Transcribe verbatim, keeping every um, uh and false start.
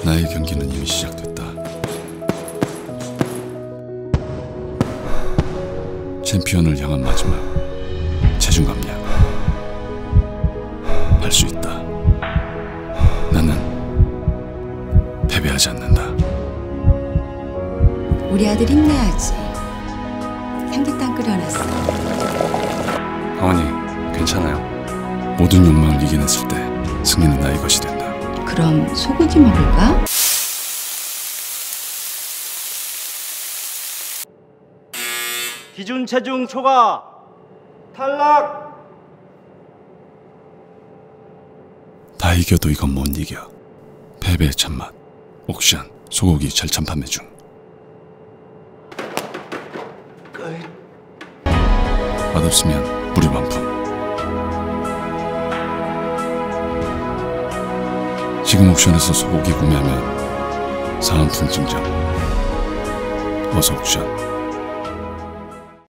나의 경기는 이미 시작됐다. 챔피언을 향한 마지막 체중 감량. 할 수 있다. 나는 패배하지 않는다. 우리 아들 힘내야지. 삼계탕 끓여놨어. 어머니, 괜찮아요. 모든 욕망을 이겨냈을 때 승리는 나의 것이 된다. 그럼 소고기 먹을까? 기준 체중 초과 탈락. 다 이겨도 이건 못 이겨. 패배의 참맛. 옥션 소고기 절찬 판매 중. 맛없으면 무료 반품. 지금 옥션에서 소고기 구매하면 사은품 증정. 어서 옥션.